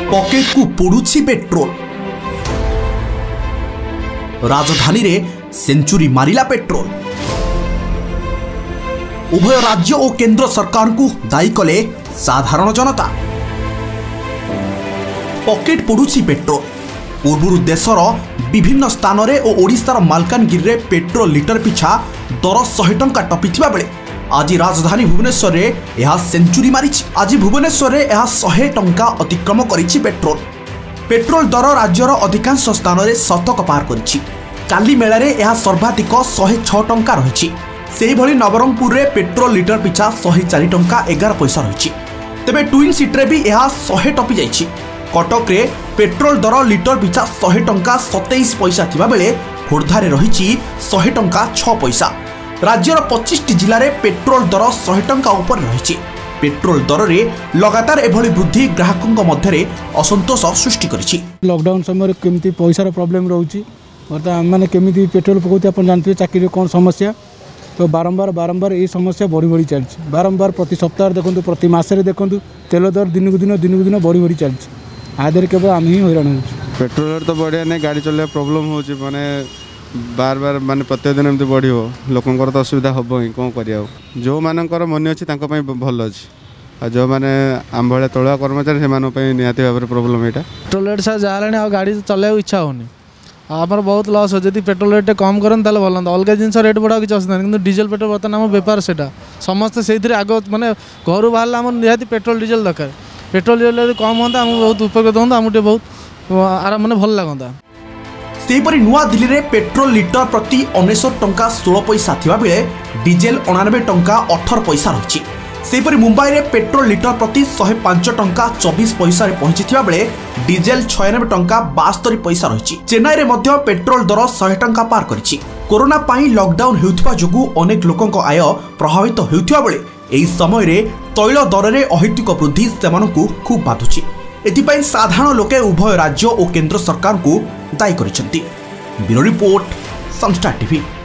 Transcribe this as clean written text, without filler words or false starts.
Pocket को पोड़ुछि petrol. राजधानी रे सेंचुरी मारिला पेट्रोल। उभय राज्य और केंद्र सरकार को दायी कले साधारण जनता। पकेट पोड़ुछि पेट्रोल। पूर्व देशर विभिन्न स्थान रे और ओडिशार मालकानगिरी रे पेट्रोल लिटर पिछा दर 100 टंका टपिथिबा बेले आज राजधानी भुवनेश्वर रे यह सेंचुरी मारिछि। आज भुवनेश्वर रे यह 100 टंका अतिक्रम करिछि पेट्रोल। पेट्रोल दर राज्यर अधिकांश स्थान रे शतक पार करिछि। काली मेला रे यह सर्वाधिक 106 टंका रहिछि। सेही भली नवरंगपुर रे पेट्रोल लिटर पिछा 104 टंका 11 पैसा रहिछि। तेबे ट्विन सिटी रे भी यह 100 टपि जाइछि। कटक रे पेट्रोल दर लिटर पिछा 100 टंका 27 पैसा थिबा बेले खोर्धा रे रहिछि 100 टंका 6 पैसा। राज्यर 25 जिले में पेट्रोल दर 100 टंका उपर रही। पेट्रोल दर रे लगातार एभली वृद्धि ग्राहकों मध्य असंतोष सृष्टि करिछि। लॉकडाउन समय केमती पैसार प्रॉब्लम रोची बर्तमान मैंने केमी पेट्रोल पकाते आप जानते चाकरी कौन समस्या तो बारंबार ये समस्या बढ़ी बढ़ी चलती। बारंबार प्रति सप्ताह देखो प्रति मसरे देखो तेल दर दिन को दिन बढ़ी बढ़ी चलती। आधे केवल आम ही हैरान हो। पेट्रोल तो बढ़िया नहीं गाड़ी चलने प्रॉब्लम हो माने बार बार माने प्रत्येक दिन एमती बढ़ लोकंर तो असुविधा हम ही कौन करा जो मानकर मन अच्छी भल अच्छी जो मैंने आम भाया तलुआ कर्मचारी से निहाती भाव में प्रोब्लेम यहाँ। पेट्रोल रेट सारा जहाँ गाड़ी चलने इच्छा होनी आमर बहुत लस हो। जब पेट्रोल रेट कम करते भल हम अलग जिन रेट बढ़ा किसी असुविधा नहीं। डीजेल पेट्रोल बर्तमान आम बेपार से समस्ते से आग मैंने घर बाहर आम निहाती पेट्रोल डीजेल दरकार। पेट्रोल डीजेल कम होता आम बहुत उपकृत होता आमको बहुत आराम मैंने भल लगता। सेहीपरि नुआ दिल्ली रे पेट्रोल लिटर प्रति 19 टंका 16 पैसा थिबा बेले डीजेल 99 टंका 18 पैसा रही। सेहीपरि मुंबई रे पेट्रोल लिटर प्रति 105 टंका 24 पैसा रे पहुंचीथिबा बेले डीजेल 96 टंका 72 पैसा रही। चेन्नई रे मध्य पेट्रोल दर 100 टंका पार करिछि। कोरोना पाई लॉकडाउन हेउथिबा जोगु अनेक लोकंक आय प्रभावित हेउथिबा बेले एही समय रे तैल दर रे अहेतुक वृद्धि सेमानकु खूब बाधुछि। एथिपाई साधारण लोके उभय राज्य और केंद्र सरकार को दायी करिसेंती। Bureau report, Sunstar TV.